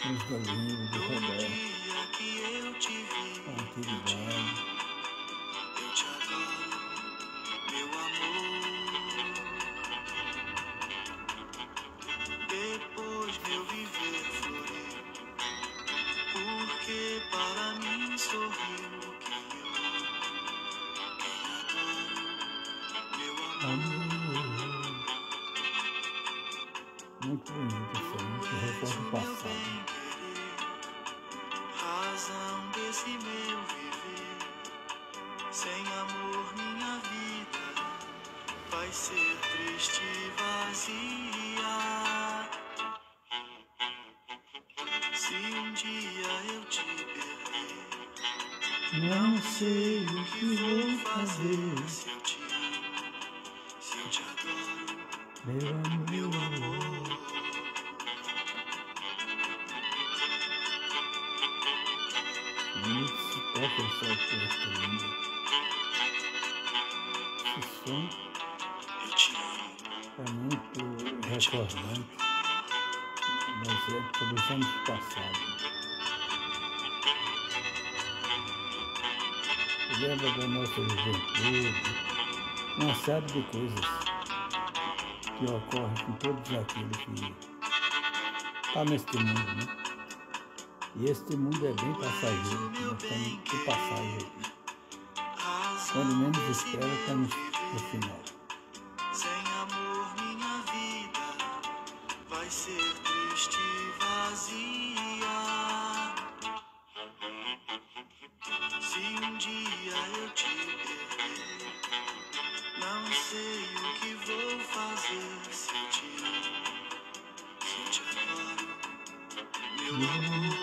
Música linda de Roberto. Dia que eu te vi, Antiguidade. eu te adoro, meu amor. Depois meu viver florir, porque para mim sorriu quem eu amo, quem adoro, meu amor. Muito bonito essa música, recorda o passado. Razão desse meu viver, sem amor minha vida vai ser triste e vazia. Se um dia eu te perder, Não sei o que vou fazer, se eu te amo, se eu te adoro, meu meu amor. amor. Bonito se toca essa orquestra linda. Esse som Eu te amo, é muito recordante das épocas dos anos passados. Lembra da nossa juventude, uma série de coisas que ocorrem com todos aqueles que estão neste mundo, né? E este mundo é bem passageiro, nós estamos de passagem aqui. Quando menos espera, estamos no final. sem amor minha vida vai ser triste e vazia. Se um dia eu te perder, não sei o que vou fazer. Se eu te amo, se eu te adoro, meu amor.